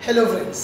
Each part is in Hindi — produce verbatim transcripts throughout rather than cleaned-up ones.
हेलो फ्रेंड्स,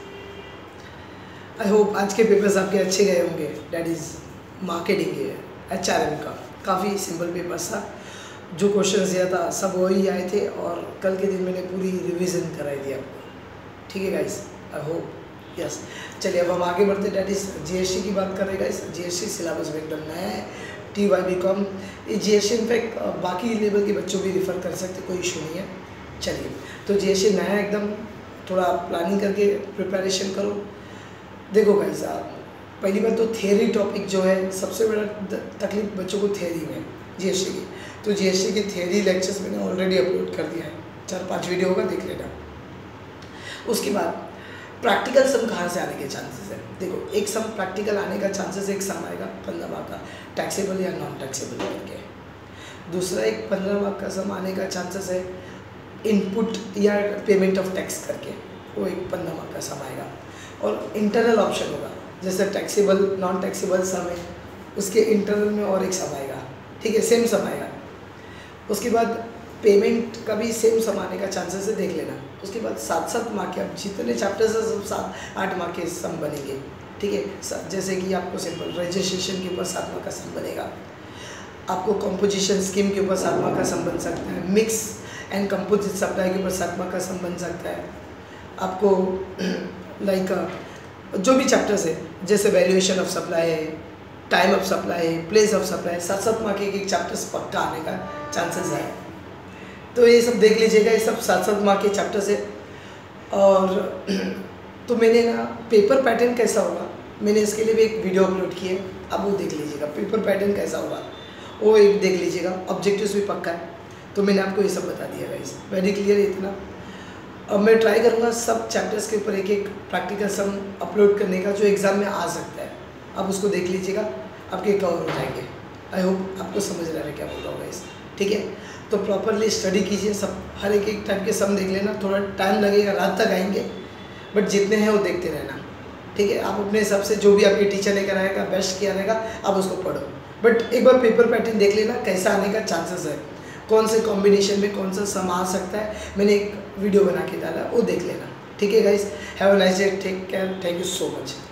आई होप आज के पेपर्स आपके अच्छे गए होंगे। That is marketing H R M का काफ़ी सिंपल पेपर्स था। जो क्वेश्चंस दिया था सब वही आए थे और कल के दिन मैंने पूरी रिवीजन कराई थी आपको। ठीक है गाइस, आई होप यस। चलिए अब हम आगे बढ़ते। That is G S T की बात कर रहे हैं guys. G S T syllabus में एकदम नया है। टी वाई बी कॉम ये जी एस टी इनफैक्ट बाकी लेवल के बच्चों भी रिफ़र कर सकते, कोई इशू नहीं है। चलिए तो जी एस टी नया एकदम, थोड़ा प्लानिंग करके प्रिपरेशन करो। देखो गाइस, आप पहली बात तो थियरी टॉपिक जो है सबसे बड़ा तकलीफ बच्चों को थियरी में जी एस टी की। तो जी एस टी की थियरी लेक्चर्स मैंने ऑलरेडी अपलोड कर दिया है, चार पांच वीडियो होगा, देख लेना। उसके बाद प्रैक्टिकल सम कहाँ से आने के चांसेस है। देखो, एक सम प्रैक्टिकल आने का चांसेस, एक सम आएगा पंद्रह मार्क का टैक्सेबल या नॉन टैक्सेबल करके। दूसरा एक पंद्रह मार्क का सम आने का चांसेस है इनपुट या पेमेंट ऑफ टैक्स करके, वो एक पंद्रह मार्क का सम आएगा। और इंटरनल ऑप्शन होगा, जैसे टैक्सेबल नॉन टैक्सेबल सम है, उसके इंटरनल में और एक सम आएगा। ठीक है, सेम सम आएगा। उसके बाद पेमेंट का भी सेम सम आने का चांसेस है, देख लेना। उसके बाद सात सात मार्क के, अब जितने चैप्टर्स है सब सात आठ मार्क के सम बनेंगे। ठीक है, जैसे कि आपको सिंपल रजिस्ट्रेशन के ऊपर सात मार्क का सम बनेगा, आपको कंपोजिशन स्कीम के ऊपर सात मार्क का सम बन सकता है, मिक्स एंड कंपोजिट सप्लाई के ऊपर सात मार्क का सम बन सकता है। आपको लाइक जो भी चैप्टर्स है, जैसे वैल्यूएशन ऑफ सप्लाई है, टाइम ऑफ सप्लाई है, प्लेस ऑफ सप्लाई, सात सात मार्क के एक चैप्टर्स पक्का आने का चांसेस है। तो ये सब देख लीजिएगा, ये सब सात सात मार्क के चैप्टर्स है। और तो मैंने ना पेपर पैटर्न कैसा होगा, मैंने इसके लिए भी एक वीडियो अपलोड की है, आप वो देख लीजिएगा। पेपर पैटर्न कैसा होगा वो एक देख लीजिएगा। ऑब्जेक्टिव्स भी पक्का है, तो मैंने आपको ये सब बता दिया गाइस, वेरी क्लियर इतना। अब मैं ट्राई करूँगा सब चैप्टर्स के ऊपर एक एक प्रैक्टिकल सम अपलोड करने का, जो एग्ज़ाम में आ सकता है। आप उसको देख लीजिएगा, आपके कवर हो जाएंगे। आई होप आपको समझ रहा है क्या बोल रहा हूँ गाइस। ठीक है, तो प्रॉपरली स्टडी कीजिए, सब हर एक एक टाइप के सम देख लेना। थोड़ा टाइम लगेगा, रात तक आएंगे, बट जितने हैं वो देखते रहना। ठीक है, आप अपने हिसाब से जो भी आपके टीचर ने कराएगा, बेस्ट किया रहेगा, आप उसको पढ़ो। बट एक बार पेपर पैटर्न देख लेना कैसा आने का चांसेस है, कौन से कॉम्बिनेशन में कौन सा सम आ सकता है। मैंने एक वीडियो बना के डाला, वो देख लेना। ठीक है guys, have a nice day, take care, thank you so much.